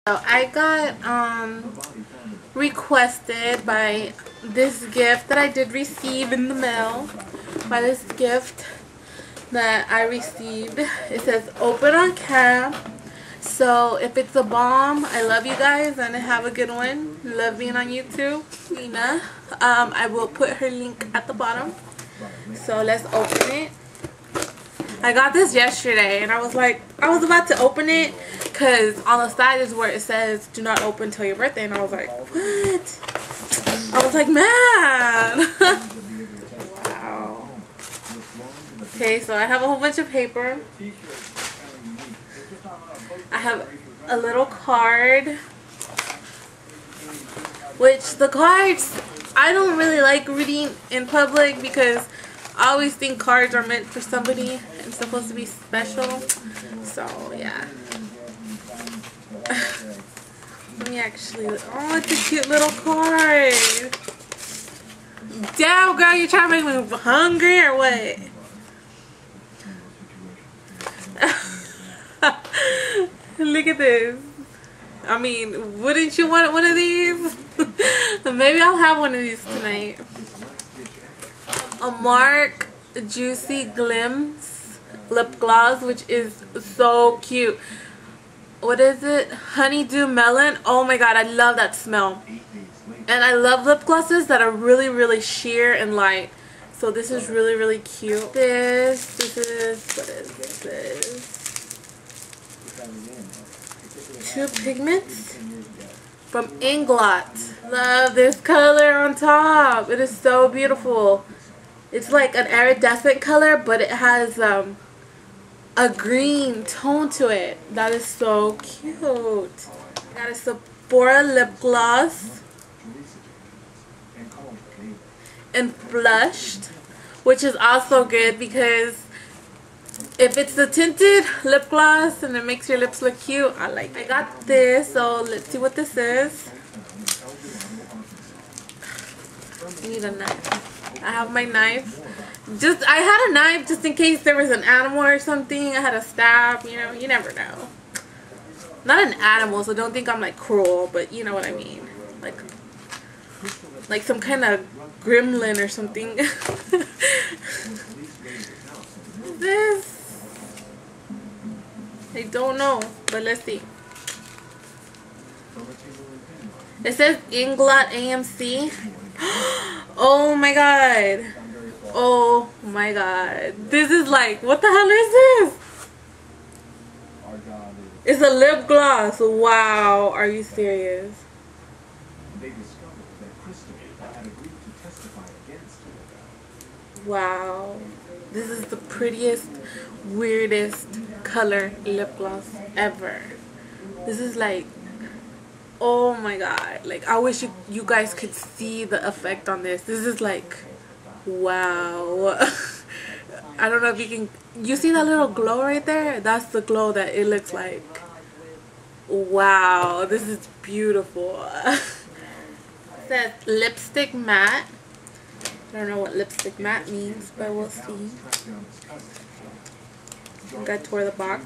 So I got requested by this gift that I did receive in the mail. By this gift that I received. It says open on cam. So if it's a bomb, I love you guys and have a good one. Love being on YouTube. Lena. I will put her link at the bottom. So let's open it. I got this yesterday and I was about to open it because on the side is where it says do not open till your birthday, and I was like, what? I was like, man. Wow. Okay, so I have a whole bunch of paper. I have a little card, which the cards, I don't really like reading in public because I always think cards are meant for somebody and supposed to be special. So yeah. Let me actually. Oh, it's a cute little card. Damn, girl, you trying to make me hungry or what? Look at this. I mean, wouldn't you want one of these? Maybe I'll have one of these tonight. A Marc Juicy Glimpse lip gloss, which is so cute. What is it? Honeydew Melon. Oh my god, I love that smell. And I love lip glosses that are really, really sheer and light. So this is really, really cute. What is this? True Pigments from Inglot. Love this color on top. It is so beautiful. It's like an iridescent color, but it has a green tone to it. That is so cute. I got a Sephora lip gloss and Flushed, which is also good because if it's the tinted lip gloss and it makes your lips look cute, I like it. I got this, so let's see what this is. I need a knife. I have my knife. I had a knife just in case there was an animal or something. I had a stab, you know, you never know. Not an animal, so don't think I'm like cruel, but you know what I mean. Like some kind of gremlin or something. This, I don't know, but let's see. It says Inglot AMC. Oh my god. Oh my god. This is like, what the hell is this? It's a lip gloss. Wow. Are you serious? Wow. This is the prettiest, weirdest color lip gloss ever. This is like, oh my god. Like, I wish you guys could see the effect on this. This is like, wow. I don't know if you see that little glow right there? That's the glow that it looks like. Wow, this is beautiful. It says lipstick matte. I don't know what lipstick matte means, but we'll see. I think I tore the box.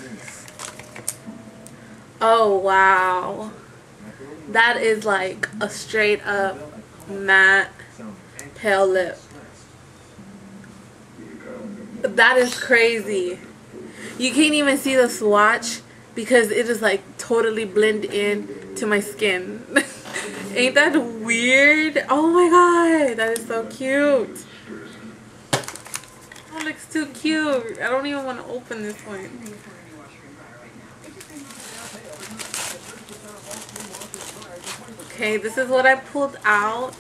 Oh wow. That is like a straight up matte pale lip. That is crazy. You can't even see the swatch because it is like totally blend in to my skin. Ain't that weird? Oh my god, that is so cute. Oh, it looks too cute. I don't even want to open this one. Okay, this is what I pulled out.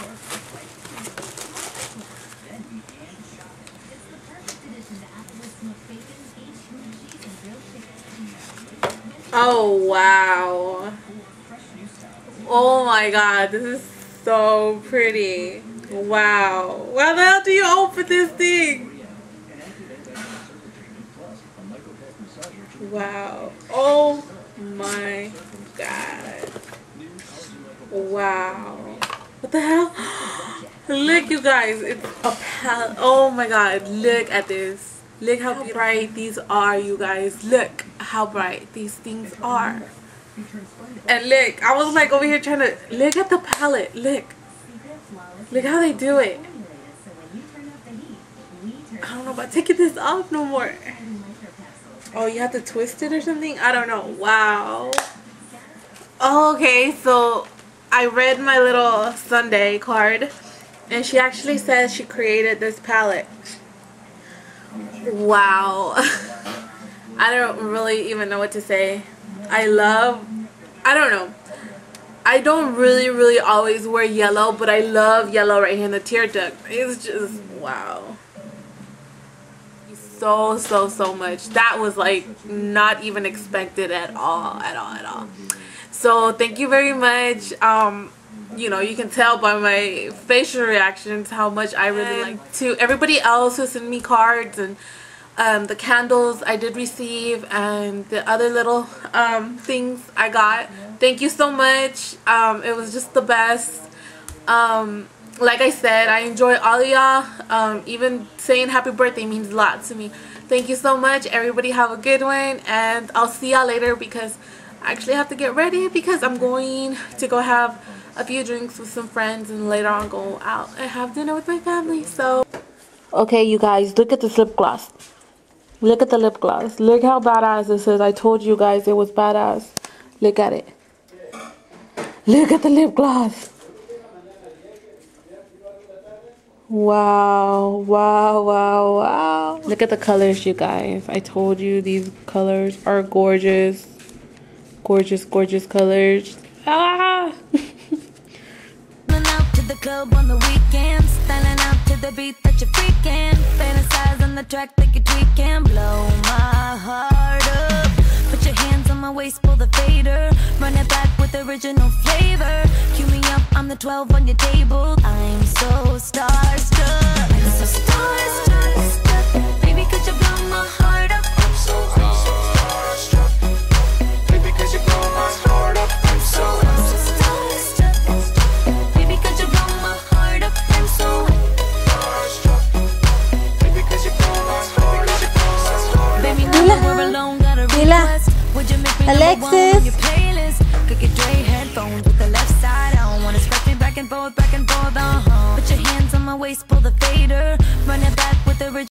Oh wow. Oh my god, this is so pretty. Wow. How the hell do you open this thing? Wow. Oh my god. Wow. What the hell? Look, you guys. It's a palette. Oh my god. Look at this. Look how bright these are, you guys. Look how bright these things are. And look, I was like over here trying to look at the palette. Look how they do it. I don't know about taking this off no more. Oh, you have to twist it or something? I don't know. Wow. Okay, so I read my little Sunday card, and she actually says she created this palette. Wow. I don't really even know what to say. I don't know. I don't really always wear yellow, but I love yellow right here in the tear duct. It's just, wow. So much. That was like not even expected at all. So thank you very much. You know, you can tell by my facial reactions how much I really like. To everybody else who sent me cards and the candles I did receive and the other little things I got, thank you so much. It was just the best. Like I said, I enjoy all of y'all. Even saying happy birthday means a lot to me. Thank you so much. Everybody have a good one, and I'll see y'all later because I actually have to get ready because I'm going to go have a few drinks with some friends and later on go out and have dinner with my family. So, okay, you guys, look at this lip gloss. Look at the lip gloss. Look how badass this is. I told you guys it was badass. Look at it. Look at the lip gloss. Wow. Look at the colors, you guys. I told you these colors are gorgeous. Gorgeous colors. Ah! Out to the club on the weekends, styling out to the beat that you're freaking. Fantasize on the track like you're tweaking. Blow my heart up. Put your hands on my waist, pull the fader. Run it back with original flavor. Cue me up, I'm the 12 on your table. I'm so starstruck. I'm so starstruck. Baby, could you blow my heart up? I'm so starstruck. Baby, could you blow my heart up? I'm so starstruck. Baby, could you blow my heart up? I'm so starstruck. Baby, could you blow my heart up? Baby, now we're alone, got a request. Would you make me number one on your playlist? Could get Dre headphones with the left side on. Wanna scratch me back and forth, Put your hands on my waist, pull the fader. Run it back with the